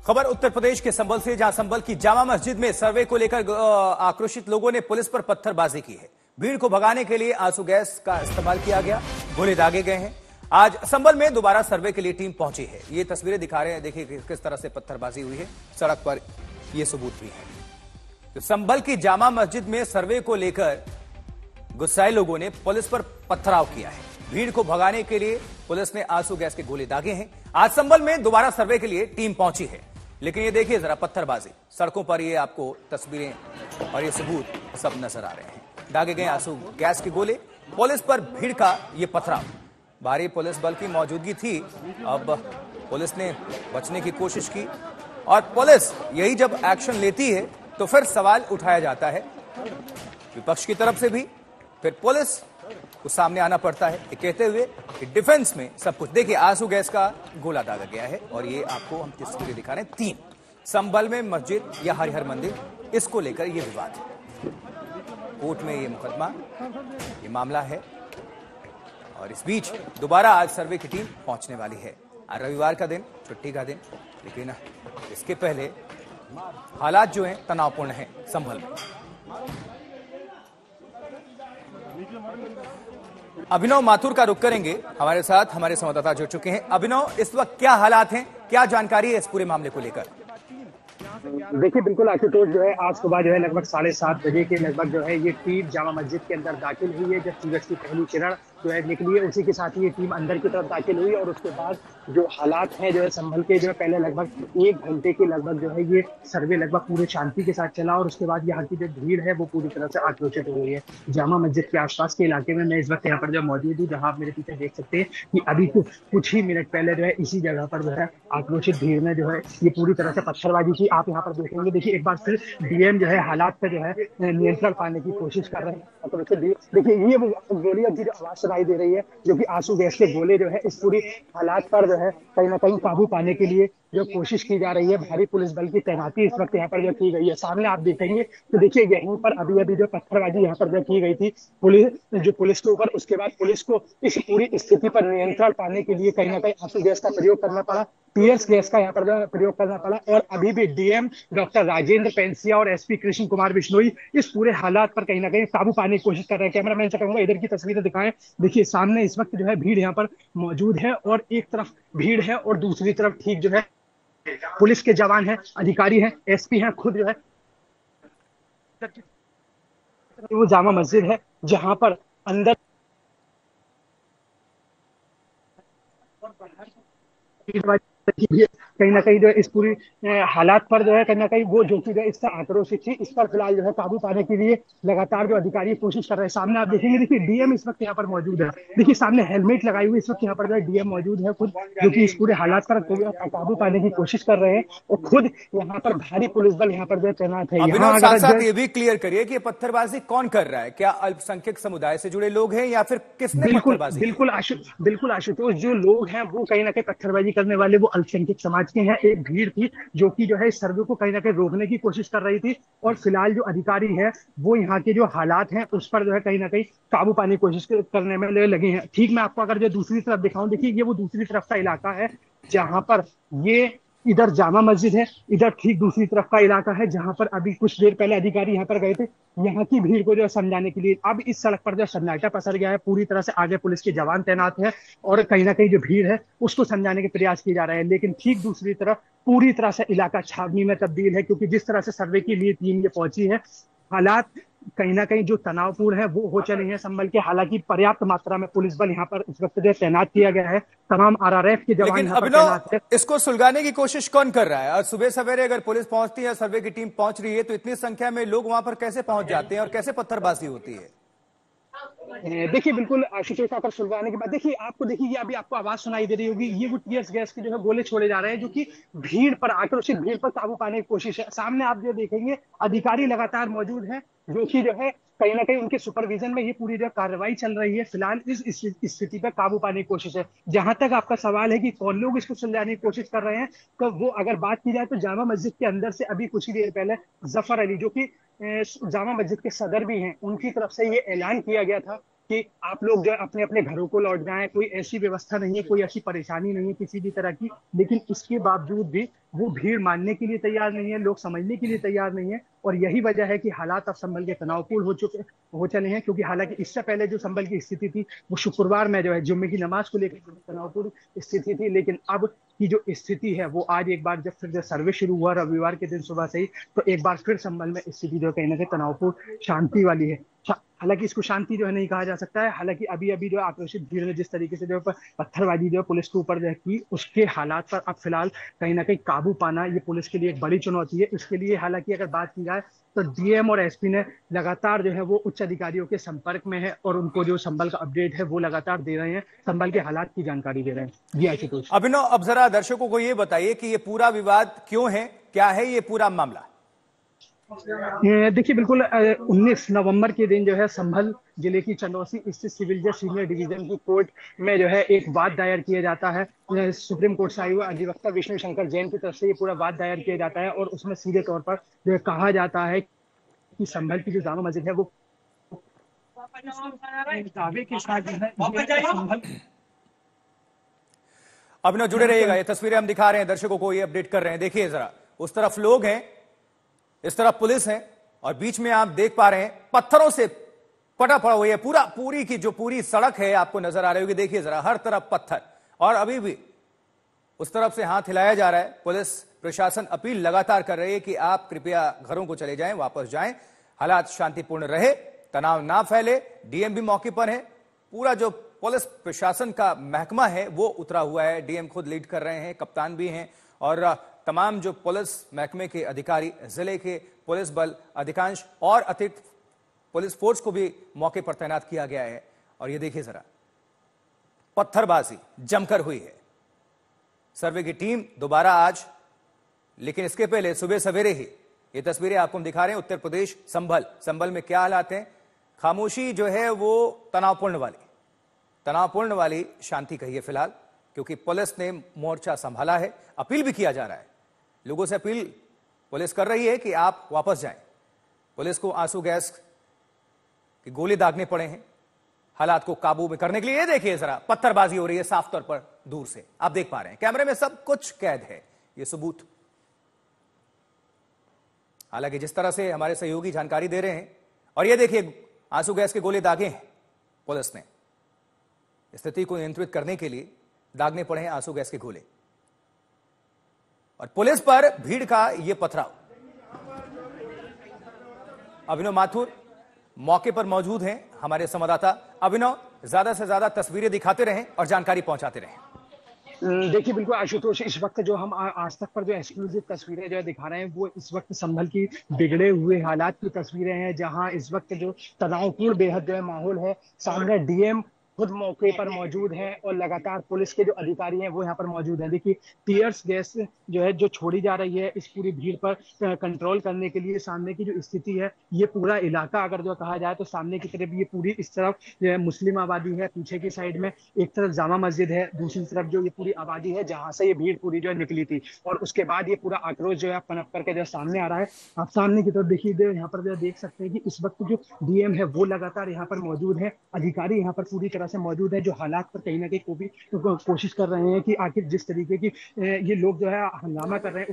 खबर उत्तर प्रदेश के संभल से, जहां संभल की जामा मस्जिद में सर्वे को लेकर आक्रोशित लोगों ने पुलिस पर पत्थरबाजी की है। भीड़ को भगाने के लिए आंसू गैस का इस्तेमाल किया गया, गोले दागे गए हैं। आज संभल में दोबारा सर्वे के लिए टीम पहुंची है। ये तस्वीरें दिखा रहे हैं, देखिए किस तरह से पत्थरबाजी हुई है। सड़क पर ये सबूत भी है। तो संभल की जामा मस्जिद में सर्वे को लेकर गुस्साए लोगों ने पुलिस पर पथराव किया है। भीड़ को भगाने के लिए पुलिस ने आंसू गैस के गोले दागे हैं। आज संभल में दोबारा सर्वे के लिए टीम पहुंची है, लेकिन ये देखिए जरा पत्थरबाजी, सड़कों पर ये आपको तस्वीरें और ये सबूत सब नजर आ रहे हैं। दागे गए आंसू गैस के गोले, पुलिस पर भीड़ का ये पथराव। भारी पुलिस बल की मौजूदगी थी। अब पुलिस ने बचने की कोशिश की और पुलिस यही जब एक्शन लेती है तो फिर सवाल उठाया जाता है विपक्ष की तरफ से भी, फिर पुलिस को सामने आना पड़ता है, ये कहते हुए कि डिफेंस में सब कुछ। देखिए आंसू गैस का गोला दागा गया है और ये आपको हम तस्वीरें दिखा रहे हैं। 3 संभल में मस्जिद या हरिहर मंदिर, इसको लेकर ये विवाद है। कोर्ट में ये मुकदमा, ये मामला है और इस बीच दोबारा आज सर्वे की टीम पहुंचने वाली है। आज रविवार का दिन, छुट्टी का दिन, लेकिन इसके पहले हालात जो हैं तनावपूर्ण हैं संभल में। अभिनव माथुर का रुख करेंगे, हमारे साथ हमारे संवाददाता जुड़ चुके हैं। अभिनव, इस वक्त क्या हालात हैं, क्या जानकारी है इस पूरे मामले को लेकर? देखिए बिल्कुल आशुतोष, जो है आज सुबह जो है लगभग 7:30 बजे के लगभग जो है ये टीम जामा मस्जिद के अंदर दाखिल हुई है। जब सूरज की पहली किरण जो है निकली है, उसी के साथ ही ये टीम अंदर की तरफ दाखिल हुई और उसके बाद जो हालात हैं जो है संभल के, जो है पहले लगभग 1 घंटे के लगभग जो है ये सर्वे लगभग पूरे शांति के साथ चला और उसके बाद यहाँ की जो भीड़ है वो पूरी तरह से आक्रोशित हो गई है। जामा मस्जिद के आसपास के इलाके में मैं इस वक्त यहाँ पर जो मौजूद हूँ, जहाँ आप मेरे पीछे देख सकते हैं कि अभी कुछ ही मिनट पहले जो है इसी जगह पर जो है आक्रोशित भीड़ में जो है ये पूरी तरह से पत्थरबाजी की आप यहाँ पर देखेंगे। देखिए एक बार फिर डीएम जो है हालात पे जो है नियंत्रण पाने की कोशिश कर रहे हैं। तो देखिए ये गोलियां की आवाज सुनाई दे रही है, जो कि आंसू गैस के गोले जो है इस पूरी हालात पर जो है कहीं ना कहीं काबू पाने के लिए जो कोशिश की जा रही है। भारी पुलिस बल की तैनाती इस वक्त यहाँ पर जो की गई है। सामने आप देखेंगे तो देखिए यहीं पर अभी जो पत्थरबाजी यहाँ पर जो की गई थी पुलिस के ऊपर, उसके बाद पुलिस को इस पूरी स्थिति पर नियंत्रण पाने के लिए कहीं ना कहीं आंसू गैस का प्रयोग करना पड़ा, टीयर गैस का यहाँ पर प्रयोग करना पड़ा। और अभी भी डीएम डॉक्टर राजेंद्र पेंसिया और एसपी कृष्ण कुमार बिश्नोई इस पूरे हालात पर कहीं ना कहीं काबू पाने की कोशिश कर रहे हैं। कैमरामैन से कहूंगा इधर की तस्वीरें दिखाएं। देखिए सामने इस वक्त जो है भीड़ यहाँ पर मौजूद है और एक तरफ भीड़ है और दूसरी तरफ ठीक जो है पुलिस के जवान हैं, अधिकारी हैं, एसपी हैं, खुद जो है वो जामा मस्जिद है जहां पर अंदर कहीं ना कहीं जो है इस पूरी हालात पर जो है कहीं ना कहीं वो जो कि इससे आक्रोशित थी, इस पर फिलहाल जो है काबू पाने के लिए लगातार जो अधिकारी कोशिश कर रहे हैं। सामने आप देखेंगे, देखिए डीएम इस वक्त यहाँ पर मौजूद है। देखिए सामने हेलमेट लगाई हुई इस वक्त यहाँ पर जो है डीएम मौजूद है खुद, जो कि इस पूरे हालात पर काबू पाने की कोशिश कर रहे हैं और खुद यहाँ पर भारी पुलिस बल यहाँ पर जो है तैनात है। अभिनव, साथ ये भी क्लियर करिए कि पत्थरबाजी कौन कर रहा है? क्या अल्पसंख्यक समुदाय से जुड़े लोग हैं या फिर किसने पत्थरबाजी? बिल्कुल आशुतोष, जो लोग हैं वो कहीं ना कहीं पत्थरबाजी करने वाले वो अल्पसंख्यक समाज के हैं। एक भीड़ थी जो कि जो है इस सर्वे को कहीं ना कहीं रोकने की कोशिश कर रही थी और फिलहाल जो अधिकारी है वो यहाँ के जो हालात हैं उस पर जो है कहीं ना कहीं काबू पाने की कोशिश करने में लगे हैं। ठीक मैं आपको अगर जो दूसरी तरफ दिखाऊं, देखिए ये वो दूसरी तरफ का इलाका है जहां पर ये इधर जामा मस्जिद है, इधर ठीक दूसरी तरफ का इलाका है जहां पर अभी कुछ देर पहले अधिकारी यहाँ पर गए थे यहाँ की भीड़ को जो समझाने के लिए। अब इस सड़क पर जो सन्नाटा पसर गया है, पूरी तरह से आगे पुलिस के जवान तैनात है और कहीं ना कहीं जो भीड़ है उसको समझाने के प्रयास किए जा रहे हैं। लेकिन ठीक दूसरी तरफ पूरी तरह से इलाका छावनी में तब्दील है, क्योंकि जिस तरह से सर्वे के लिए टीम ये पहुंची है, हालात कहीं ना कहीं जो तनावपूर्ण है वो हो चले हैं संभल के। हालांकि पर्याप्त मात्रा में पुलिस बल यहाँ पर इस वक्त जो तैनात किया गया है, तमाम आरआरएफ के जवान यहाँ पर तैनात है। इसको सुलझाने की कोशिश कौन कर रहा है? और सुबह सवेरे अगर पुलिस पहुंचती है, सर्वे की टीम पहुंच रही है, तो इतनी संख्या में लोग वहां पर कैसे पहुंच जाते हैं और कैसे पत्थरबाजी होती है? देखिए बिल्कुल आशुतोष, पर सुलझाने के बाद देखिए आपको, देखिए ये अभी आपको आवाज सुनाई दे रही होगी, ये वो टीयर गैस के जो है गोले छोड़े जा रहे हैं, जो कि भीड़ पर आक्रोशित भीड़ पर काबू पाने की कोशिश है। सामने आप जो देखेंगे अधिकारी लगातार मौजूद हैं जो कि जो है कहीं ना कहीं उनके सुपरविजन में ये पूरी जो कार्रवाई चल रही है। फिलहाल इस स्थिति पर काबू पाने की कोशिश है। जहां तक आपका सवाल है कि कौन लोग इसको सुलझाने की कोशिश कर रहे हैं, तो वो अगर बात की जाए तो जामा मस्जिद के अंदर से अभी कुछ ही देर पहले जफर अली, जो कि जामा मस्जिद के सदर भी हैं, उनकी तरफ से ये ऐलान किया गया था कि आप लोग जो है अपने अपने घरों को लौट जाएं, कोई ऐसी व्यवस्था नहीं है, कोई ऐसी परेशानी नहीं है किसी भी तरह की। लेकिन इसके बावजूद भी वो भीड़ मानने के लिए तैयार नहीं है, लोग समझने के लिए तैयार नहीं है। और यही वजह है कि हालात अब संभल के तनावपूर्ण हो चले हैं, क्योंकि हालांकि इससे पहले जो संभल की स्थिति थी वो शुक्रवार में जो है जुम्मे की नमाज को लेकर तनावपूर्ण स्थिति थी, लेकिन अब की जो स्थिति है वो आज एक बार जब फिर जब सर्वे शुरू हुआ रविवार के दिन सुबह से ही, तो एक बार फिर संभल में स्थिति जो कहीं ना कहीं तनावपूर्ण शांति वाली है। हालांकि इसको शांति जो है नहीं कहा जा सकता है। हालांकि अभी अभी जो आक्रोशित भीड़ ने जिस तरीके से जो पत्थरबाजी जो पुलिस के ऊपर जो की, उसके हालात पर अब फिलहाल कहीं ना कहीं काबू पाना ये पुलिस के लिए एक बड़ी चुनौती है। इसके लिए हालांकि अगर बात की जाए तो डीएम और एसपी ने लगातार जो है वो उच्च अधिकारियों के संपर्क में है और उनको जो संभल का अपडेट है वो लगातार दे रहे हैं, संभल के हालात की जानकारी दे रहे हैं। जी आशुतोष। अभिनव, अब जरा दर्शकों को ये बताइए कि ये पूरा विवाद क्यों है, क्या है ये पूरा मामला? देखिए बिल्कुल 19 नवंबर के दिन जो है संभल जिले की चंदौसी स्थित सिविल जज सीनियर डिवीजन की कोर्ट में जो है एक वाद दायर किया जाता है। सुप्रीम कोर्ट से आए हुए अधिवक्ता विष्णु शंकर जैन की तरफ से ये पूरा वाद दायर किया जाता है और उसमें सीधे तौर पर जो है कहा जाता है कि संभल की जो जामा मस्जिद है वो दावे के साथ जो है। अभिनव जुड़े रहिएगा, ये तस्वीरें हम दिखा रहे हैं दर्शकों को, ये अपडेट कर रहे हैं। देखिए जरा, उस तरफ लोग हैं, इस तरफ पुलिस है और बीच में आप देख पा रहे हैं पत्थरों से पटा पड़ा हुई है पूरी की जो पूरी सड़क है, आपको नजर आ रही होगी। देखिए जरा, हर तरफ पत्थर और अभी भी उस तरफ से हाथ हिलाया जा रहा है। पुलिस प्रशासन अपील लगातार कर रही है कि आप कृपया घरों को चले जाएं, वापस जाएं, हालात शांतिपूर्ण रहे, तनाव ना फैले। डीएम भी मौके पर है, पूरा जो पुलिस प्रशासन का महकमा है वो उतरा हुआ है। डीएम खुद लीड कर रहे हैं, कप्तान भी हैं और तमाम जो पुलिस महकमे के अधिकारी, जिले के पुलिस बल, अधिकांश और अतिरिक्त पुलिस फोर्स को भी मौके पर तैनात किया गया है। और ये देखिए जरा, पत्थरबाजी जमकर हुई है। सर्वे की टीम दोबारा आज, लेकिन इसके पहले सुबह सवेरे ही ये तस्वीरें आपको हम दिखा रहे हैं। उत्तर प्रदेश संभल में क्या हालात हैं। खामोशी जो है वो तनावपूर्ण वाली शांति कही है फिलहाल, क्योंकि पुलिस ने मोर्चा संभाला है। अपील भी किया जा रहा है, लोगों से अपील पुलिस कर रही है कि आप वापस जाएं। पुलिस को आंसू गैस की गोली दागने पड़े हैं हालात को काबू में करने के लिए। ये देखिए जरा, पत्थरबाजी हो रही है साफ तौर पर, दूर से आप देख पा रहे हैं, कैमरे में सब कुछ कैद है, ये सबूत। हालांकि जिस तरह से हमारे सहयोगी जानकारी दे रहे हैं, और ये देखिए आंसू गैस के गोले दागे हैं पुलिस ने, स्थिति को नियंत्रित करने के लिए दागने पड़े हैं आंसू गैस के गोले। और पुलिस पर भीड़ का यह पथराव। अभिनव माथुर मौके पर मौजूद हैं, हमारे संवाददाता। अभिनव, ज्यादा से ज्यादा तस्वीरें दिखाते रहें और जानकारी पहुंचाते रहें। देखिए बिल्कुल आशुतोष, इस वक्त जो हम आज तक पर जो एक्सक्लूसिव तस्वीरें जो दिखा रहे हैं वो इस वक्त संभल की बिगड़े हुए हालात की तस्वीरें हैं, जहां इस वक्त जो तनावपूर्ण बेहद जो है माहौल है। सामने डीएम खुद मौके पर मौजूद हैं और लगातार पुलिस के जो अधिकारी हैं वो यहाँ पर मौजूद हैं। देखिए टीयर्स गैस जो है जो छोड़ी जा रही है इस पूरी भीड़ पर कंट्रोल करने के लिए। सामने की जो स्थिति है, ये पूरा इलाका अगर जो कहा जाए तो सामने की तरफ ये पूरी इस तरफ जो है मुस्लिम आबादी है, पीछे की साइड में एक तरफ जामा मस्जिद है, दूसरी तरफ जो ये पूरी आबादी है जहाँ से ये भीड़ पूरी जो है निकली थी। और उसके बाद ये पूरा आक्रोश जो है पनप करके जो सामने आ रहा है। आप सामने की तरफ देखिए, यहाँ पर जो देख सकते हैं कि इस वक्त जो डीएम है वो लगातार यहाँ पर मौजूद है, अधिकारी यहाँ पर पूरी तरह से मौजूद है, जो हालात पर कहीं ना कहीं कोशिश कर रहे हैं कि आखिर जिस तरीके की ये लोग जो है हंगामा कर रहे हैं